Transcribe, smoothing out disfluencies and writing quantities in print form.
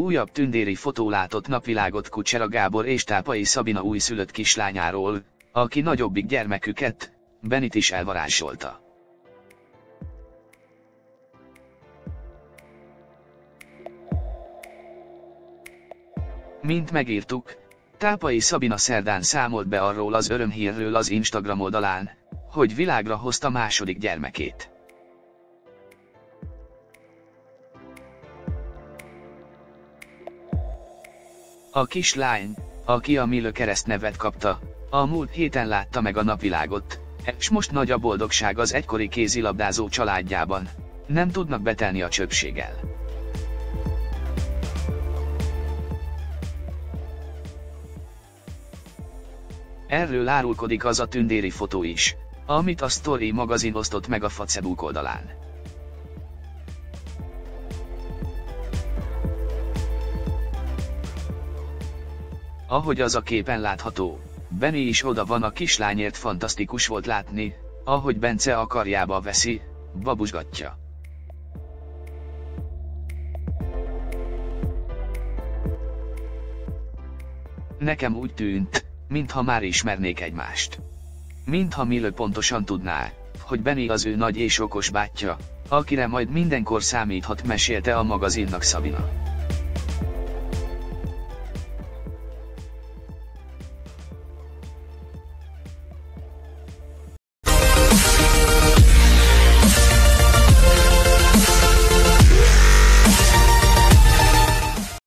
újabb tündéri fotó látott napvilágot Kucsera Gábor és Tápai Szabina újszülött kislányáról, aki nagyobbik gyermeküket, Benit is elvarázsolta. Mint megírtuk, Tápai Szabina szerdán számolt be arról az örömhírről az Instagram oldalán, hogy világra hozta második gyermekét. A kislány, aki a Milo keresztnevet kapta, a múlt héten látta meg a napvilágot, és most nagy a boldogság az egykori kézilabdázó családjában, nem tudnak betelni a csöpséggel. Erről árulkodik az a tündéri fotó is, amit a Story magazin osztott meg a Facebook oldalán. Ahogy az a képen látható, Benny is oda van a kislányért, fantasztikus volt látni, ahogy Bence a karjába veszi, babusgatja. Nekem úgy tűnt, mintha már ismernék egymást. Mintha Milo pontosan tudná, hogy Benny az ő nagy és okos bátyja, akire majd mindenkor számíthat, mesélte a magazinnak Szabina.